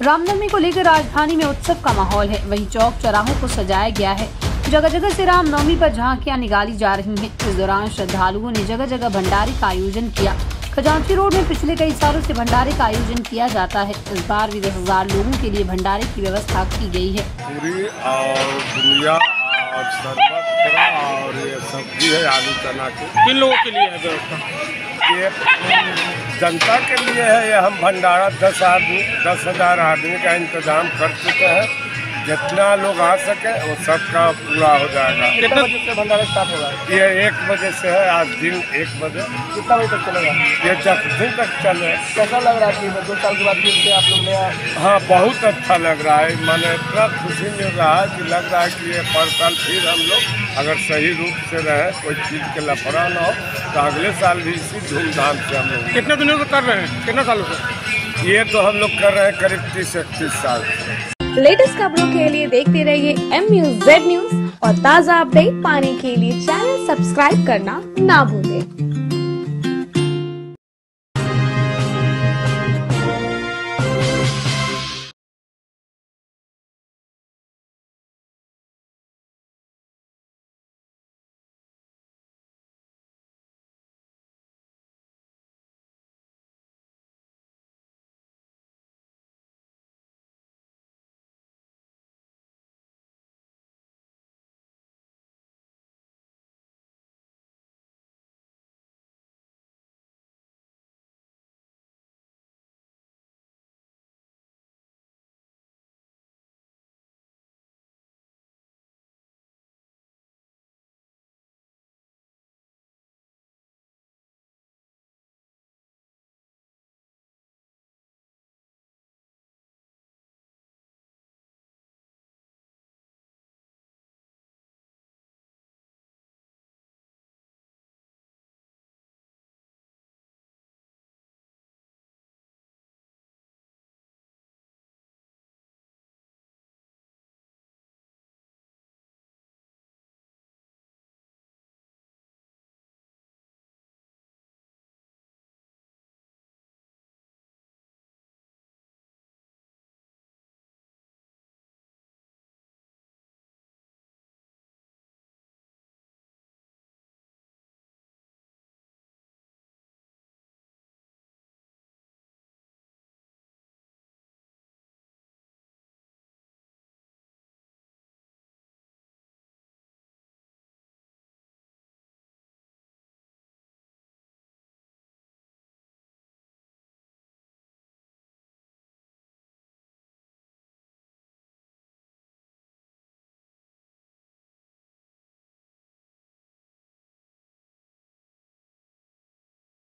रामनवमी को लेकर राजधानी में उत्सव का माहौल है। वहीं चौक चौराहों को सजाया गया है। जगह जगह से रामनवमी पर झांकियां निकाली जा रही हैं। इस दौरान श्रद्धालुओं ने जगह जगह भंडारे का आयोजन किया। खजांची रोड में पिछले कई सालों से भंडारे का आयोजन किया जाता है। इस बार भी 10,000 लोगों के लिए भंडारे की व्यवस्था की गई है। पूरी और बुनिया और शरबत और ये सब्जी है आलू चना की। किन लोगों के लिए है व्यवस्था? ये जनता के लिए है। ये हम भंडारा 10,000 आदमी का इंतजाम कर चुके हैं। जितना लोग आ सके वो सबका पूरा हो जाएगा। कितने बजे से भंडारा स्टार्ट होगा? ये 1 बजे से है। आज दिन 1 बजे। कितना बजे तक चलेगा? ये 10 दिन तक चले। कैसा लग रहा है कि 2 साल के बाद फिर से आप लोग नया? हाँ, बहुत अच्छा लग रहा है। माने इतना खुशी मिल रहा है कि लग रहा है कि ये पर साल फिर हम लोग अगर सही रूप से रहे, कोई चीज़ के लफड़ा न हो, तो अगले साल भी इसी धूमधाम से हम लोग। कितने दिनों से कर रहे हैं? कितने सालों से? ये तो हम लोग कर रहे हैं करीब 30-31 साल से। लेटेस्ट खबरों के लिए देखते रहिए MUZ न्यूज और ताज़ा अपडेट पाने के लिए चैनल सब्सक्राइब करना ना भूलें।